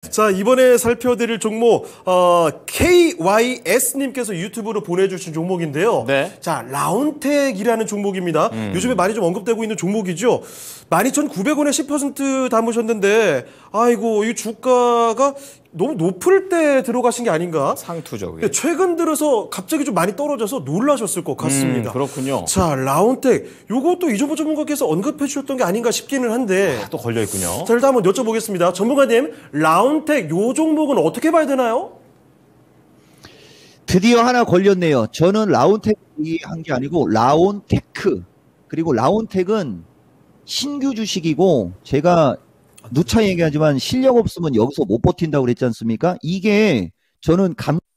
자, 이번에 살펴드릴 종목 KYS님께서 유튜브로 보내주신 종목인데요. 네. 자, 라운텍이라는 종목입니다. 요즘에 많이 좀 언급되고 있는 종목이죠. 12,900원에 10% 담으셨는데 아이고 이 주가가 너무 높을 때 들어가신 게 아닌가? 상투죠. 그게. 최근 들어서 갑자기 좀 많이 떨어져서 놀라셨을 것 같습니다. 그렇군요. 자, 라운텍 요것도 이종보 전문가께서 언급해 주셨던 게 아닌가 싶기는 한데 또 걸려있군요. 자, 일단 한번 여쭤보겠습니다. 전문가님, 라운텍 요 종목은 어떻게 봐야 되나요? 드디어 하나 걸렸네요. 저는 라운텍 얘기한 게 아니고 라온테크. 그리고 라운텍은 신규 주식이고 제가 누차 얘기하지만 실력 없으면 여기서 못 버틴다고 그랬지 않습니까? 이게 저는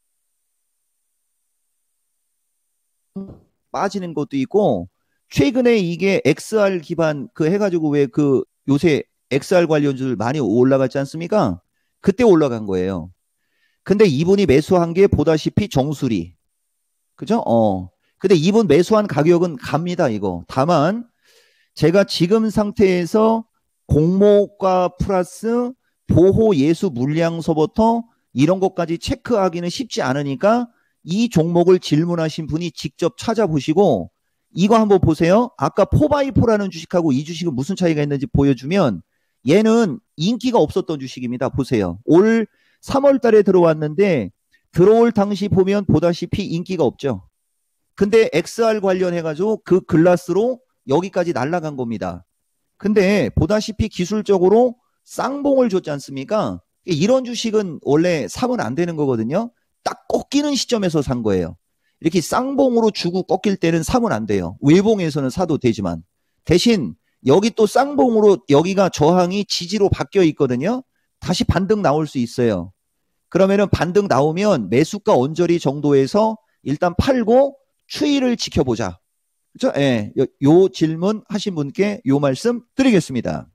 빠지는 것도 있고 최근에 이게 XR 기반 그 해가지고 왜 그 요새 XR 관련주들 많이 올라갔지 않습니까? 그때 올라간 거예요. 근데 이분이 매수한 게 보다시피 정수리. 그죠? 근데 이분 매수한 가격은 갑니다, 이거. 다만 제가 지금 상태에서 공모가 플러스 보호 예수 물량서부터 이런 것까지 체크하기는 쉽지 않으니까 이 종목을 질문하신 분이 직접 찾아보시고 이거 한번 보세요. 아까 4x4라는 주식하고 이 주식은 무슨 차이가 있는지 보여주면 얘는 인기가 없었던 주식입니다. 보세요. 올 3월 달에 들어왔는데 들어올 당시 보면 보다시피 인기가 없죠. 근데 XR 관련해가지고 그 글라스로 여기까지 날아간 겁니다. 근데 보다시피 기술적으로 쌍봉을 줬지 않습니까? 이런 주식은 원래 사면 안 되는 거거든요. 딱 꺾이는 시점에서 산 거예요. 이렇게 쌍봉으로 주고 꺾일 때는 사면 안 돼요. 외봉에서는 사도 되지만. 대신 여기 또 쌍봉으로 여기가 저항이 지지로 바뀌어 있거든요. 다시 반등 나올 수 있어요. 그러면은 반등 나오면 매수가 언저리 정도에서 일단 팔고 추이를 지켜보자. 그렇죠? 예, 요 질문 하신 분께 요 말씀 드리겠습니다.